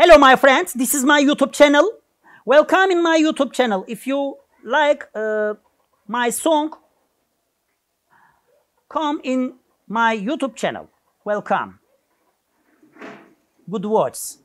Hello my friends, this is my YouTube channel. Welcome in my YouTube channel. If you like my song, come in my YouTube channel. Welcome. Good words.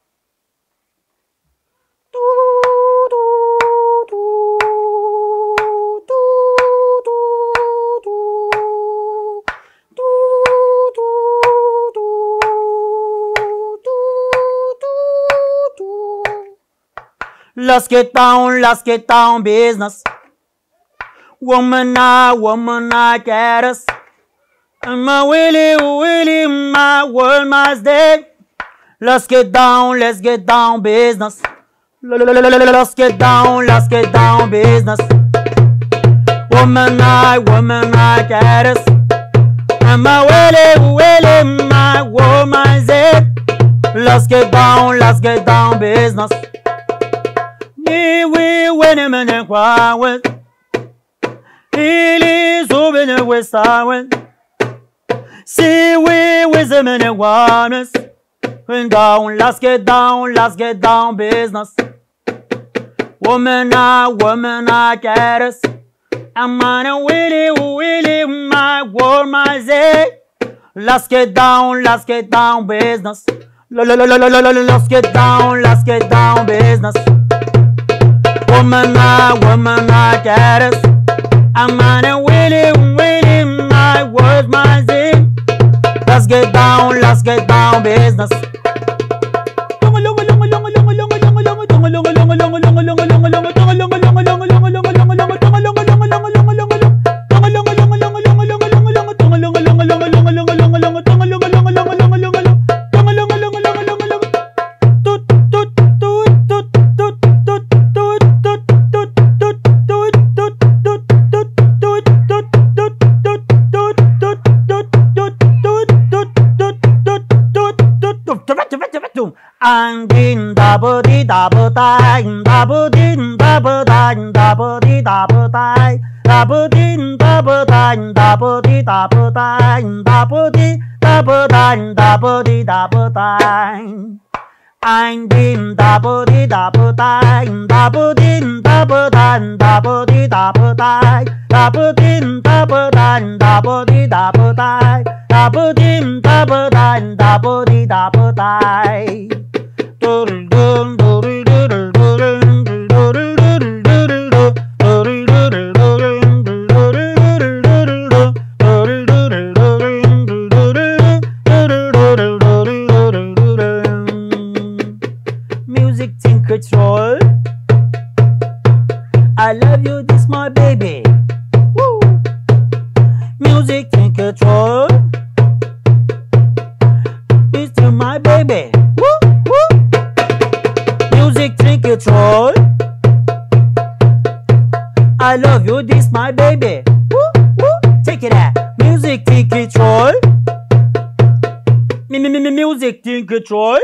Let's get down business. Woman, I get us. And my Willie, my world, my day. Let's get down business. Let's get down business. Woman, I get us. And my Willie, my world, my day. Let's get down business. We win him in the crowd. He so in the west side. See, we with him in the waters. And down, let's get down business. Woman, I get us. I'm on a Willie, my world, my day. Let's get down business. Let's get down business. Woman, I get us. I'm on a Willie, my words, my zing. Let's get down business. And in double di double time, double din double time, double di double time, double din double time, double di double time, double di double time, double di double time. And in double di double time, double din double time, double di double time, double din double time, double di double time, double din double time, double di double time. Music in control. I love you, this my baby. Woo. Music in control. This is my baby. Woo, woo. Music in control. I love you, this my baby. Woo, woo. Take it out. Music in control. Music in control,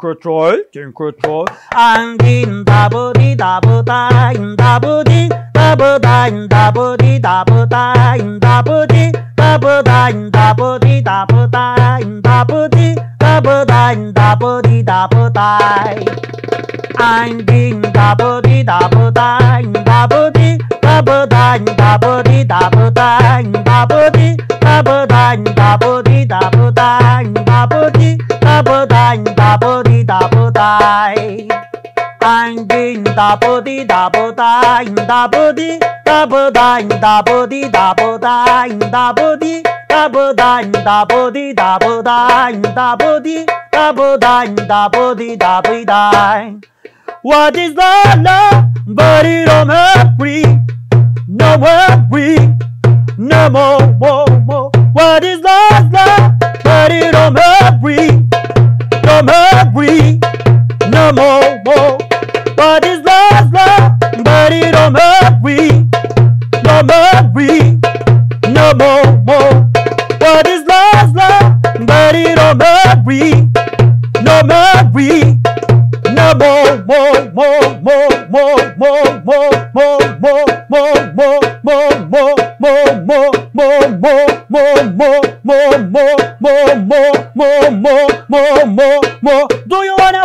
and in double di double time, double di double time, double di double time, double di double time, double di double time, double di double time, double di double time. And in double di double time, double di double time, double di double time, double di double time, double di double time, double di double time, double di double time. And in double di double time, double di double time, double di double time, double di double time, double di double time, double di double time, double di double time. What is love? But it don't hurry. No worry, no more. What is love? But it don't hurry. Don't hurry, no more. What is love? But it don't hurry. No worry, no more. What is love? But it don't hurry. No worry, no more. Do you wanna